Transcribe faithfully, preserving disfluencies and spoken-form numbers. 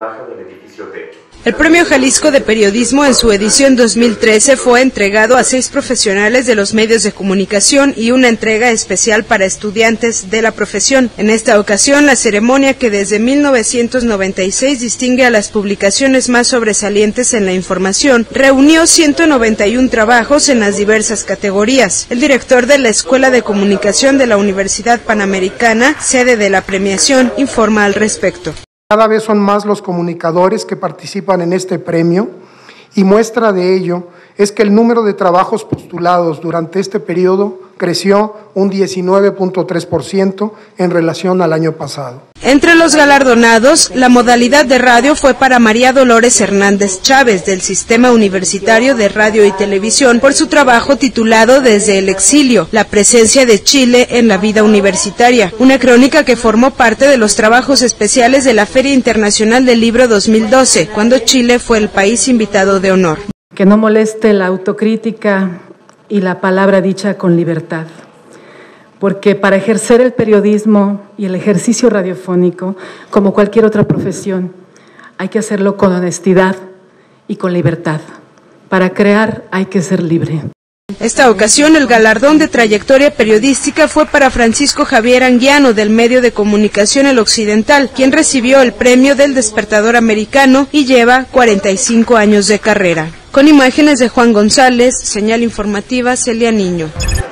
del edificio T. El Premio Jalisco de Periodismo en su edición dos mil trece fue entregado a seis profesionales de los medios de comunicación y una entrega especial para estudiantes de la profesión. En esta ocasión, la ceremonia que desde mil novecientos noventa y seis distingue a las publicaciones más sobresalientes en la información, reunió ciento noventa y uno trabajos en las diversas categorías. El director de la Escuela de Comunicación de la Universidad Panamericana, sede de la premiación, informa al respecto. Cada vez son más los comunicadores que participan en este premio y muestra de ello es que el número de trabajos postulados durante este periodo creció un diecinueve punto tres por ciento en relación al año pasado. Entre los galardonados, la modalidad de radio fue para María Dolores Hernández Chávez, del Sistema Universitario de Radio y Televisión, por su trabajo titulado Desde el Exilio, la presencia de Chile en la vida universitaria, una crónica que formó parte de los trabajos especiales de la Feria Internacional del Libro dos mil doce, cuando Chile fue el país invitado de honor. Que no moleste la autocrítica y la palabra dicha con libertad, porque para ejercer el periodismo y el ejercicio radiofónico, como cualquier otra profesión, hay que hacerlo con honestidad y con libertad. Para crear hay que ser libre. Esta ocasión, el galardón de trayectoria periodística fue para Francisco Javier Anguiano, del medio de comunicación El Occidental, quien recibió el premio del Despertador Americano y lleva cuarenta y cinco años de carrera. Con imágenes de Juan González, señal informativa Celia Niño.